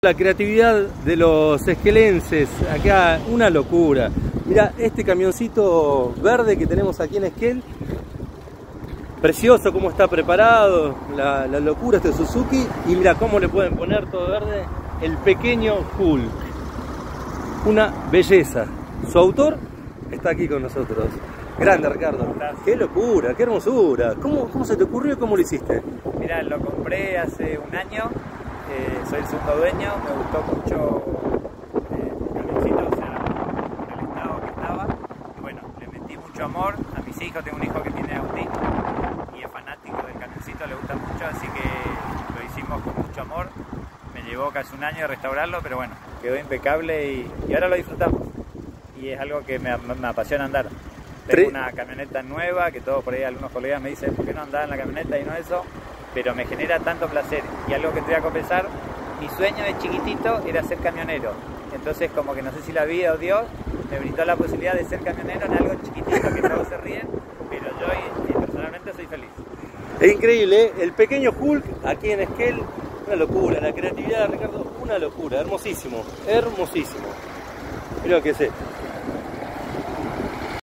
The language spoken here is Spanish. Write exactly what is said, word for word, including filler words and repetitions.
La creatividad de los esquelenses, acá una locura. Mira este camioncito verde que tenemos aquí en Esquel, precioso cómo está preparado, la, la locura este Suzuki. Y mira cómo le pueden poner todo verde, el pequeño Hulk, una belleza. Su autor está aquí con nosotros. Grande, Ricardo. Qué locura, qué hermosura. ¿Cómo, cómo se te ocurrió y cómo lo hiciste? Mira, lo compré hace un año. Eh, soy el segundo dueño, me gustó mucho eh, el camioncito, o sea, por el estado que estaba. Y bueno, le metí mucho amor a mis hijos, tengo un hijo que tiene autismo y es fanático del camioncito, le gusta mucho, así que lo hicimos con mucho amor. Me llevó casi un año restaurarlo, pero bueno, quedó impecable y, y ahora lo disfrutamos. Y es algo que me, me apasiona andar. Tengo una camioneta nueva, que todos por ahí algunos colegas me dicen, ¿por qué no andar en la camioneta y no eso? Pero me genera tanto placer. Y algo que te voy a confesar, mi sueño de chiquitito era ser camionero. Entonces como que no sé si la vida o Dios me brindó la posibilidad de ser camionero en algo chiquitito que todos se ríen, pero yo y, y personalmente soy feliz. Es increíble, ¿eh? El pequeño Hulk aquí en Esquel, una locura. La creatividad de Ricardo, una locura. Hermosísimo, hermosísimo. Mira lo que sé.